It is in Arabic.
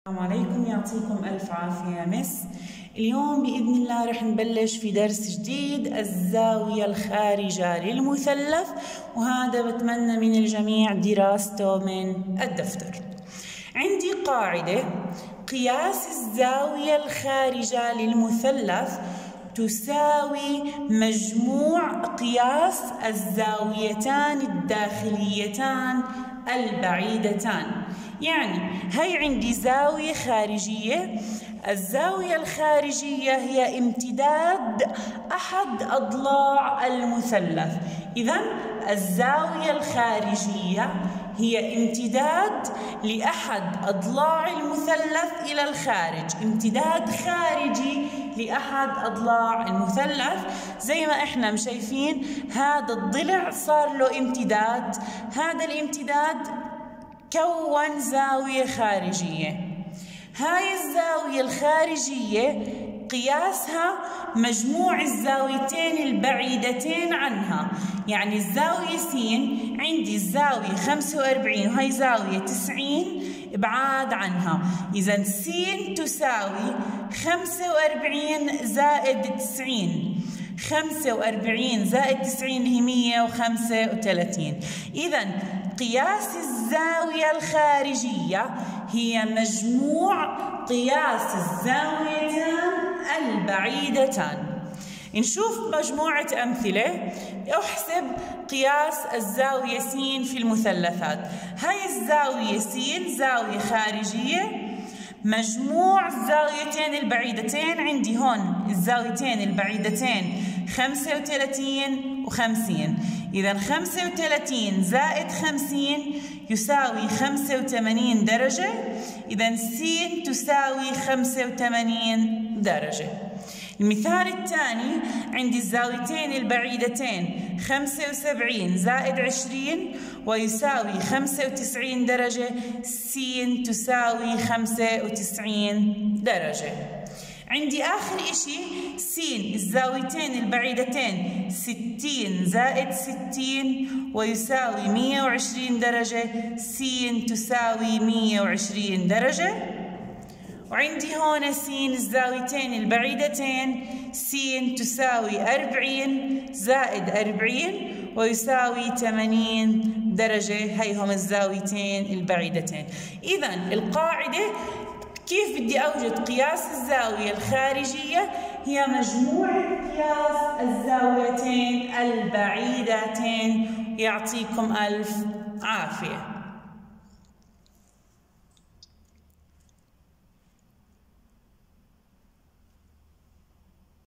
السلام عليكم، يعطيكم ألف عافية يا مس. اليوم بإذن الله رح نبلش في درس جديد، الزاوية الخارجة للمثلث، وهذا بتمنى من الجميع دراسته من الدفتر. عندي قاعدة: قياس الزاوية الخارجة للمثلث تساوي مجموع قياس الزاويتان الداخليتان البعيدتان. يعني هي عندي زاوية خارجية، الزاوية الخارجية هي امتداد أحد أضلاع المثلث. إذن الزاوية الخارجية هي امتداد لأحد أضلاع المثلث إلى الخارج، امتداد خارجي لأحد أضلاع المثلث. زي ما احنا مشايفين هذا الضلع صار له امتداد، هذا الامتداد كون زاوية خارجية. هاي الزاوية الخارجية قياسها مجموع الزاويتين البعيدتين عنها. يعني الزاوية س عندي الزاوية 45 وهي زاوية 90 ابعاد عنها، إذا س تساوي 45 زائد 90. 45 زائد 90 اللي هي 135. إذا قياس الزاوية الخارجية هي مجموع قياس الزاويتان البعيدتان. نشوف مجموعة أمثلة. أحسب قياس الزاوية س في المثلثات. هاي الزاوية س زاوية خارجية، مجموع الزاويتين البعيدتين عندي هون الزاويتين البعيدتين 35 و50. إذا 35 زائد 50 يساوي 85 درجة. إذا س تساوي 85 درجة. المثال الثاني عندي الزاويتين البعيدتين 75 زائد 20 ويساوي 95 درجة. س تساوي 95 درجة. عندي آخر إشي س الزاويتين البعيدتين 60 زائد 60 ويساوي 120 درجة. س تساوي 120 درجة. وعندي هون س الزاويتين البعيدتين س تساوي 40 زائد 40 ويساوي 80 درجة. هيهم الزاويتين البعيدتين. إذا القاعدة كيف بدي أوجد قياس الزاوية الخارجية؟ هي مجموعة قياس الزاويتين البعيدتين. يعطيكم ألف عافية.